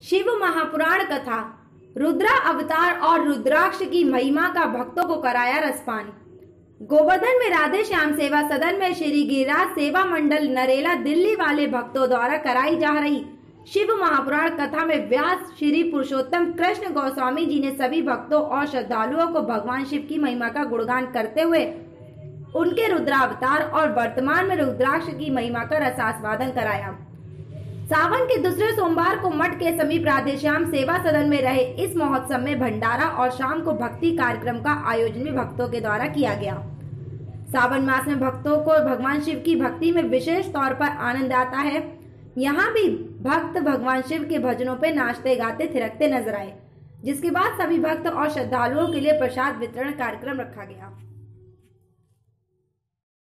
शिव महापुराण कथा, रुद्रा अवतार और रुद्राक्ष की महिमा का भक्तों को कराया रसपान। गोवर्धन में राधे श्याम सेवा सदन में श्री गिरिराज सेवा मंडल नरेला दिल्ली वाले भक्तों द्वारा कराई जा रही शिव महापुराण कथा में व्यास श्री पुरुषोत्तम कृष्ण गोस्वामी जी ने सभी भक्तों और श्रद्धालुओं को भगवान शिव की महिमा का गुणगान करते हुए उनके रुद्रावतार और वर्तमान में रुद्राक्ष की महिमा का रसास्वादन कराया। सावन के दूसरे सोमवार को मठ के समीप राधेश्याम सेवा सदन में रहे इस महोत्सव में भंडारा और शाम को भक्ति कार्यक्रम का आयोजन भी भक्तों के द्वारा किया गया। सावन मास में भक्तों को भगवान शिव की भक्ति में विशेष तौर पर आनंद आता है। यहाँ भी भक्त भगवान शिव के भजनों पे नाचते गाते थिरकते नजर आए, जिसके बाद सभी भक्त और श्रद्धालुओं के लिए प्रसाद वितरण कार्यक्रम रखा गया।